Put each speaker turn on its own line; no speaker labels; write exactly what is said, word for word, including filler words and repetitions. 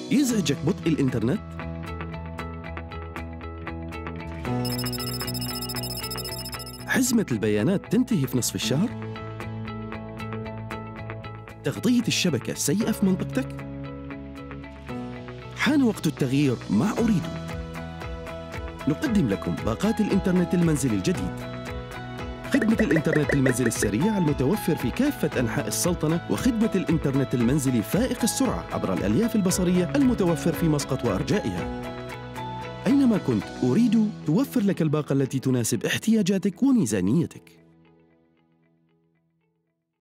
يزعجك بطء الإنترنت؟ حزمة البيانات تنتهي في نصف الشهر؟ تغطية الشبكة سيئة في منطقتك؟ حان وقت التغيير مع أوريدو. نقدم لكم باقات الإنترنت المنزلي الجديد. خدمة الإنترنت المنزلي السريع المتوفر في كافة أنحاء السلطنة، وخدمة الإنترنت المنزلي فائق السرعة عبر الألياف البصرية المتوفر في مسقط وأرجائها. أينما كنت، أوريدو توفر لك الباقة التي تناسب احتياجاتك وميزانيتك.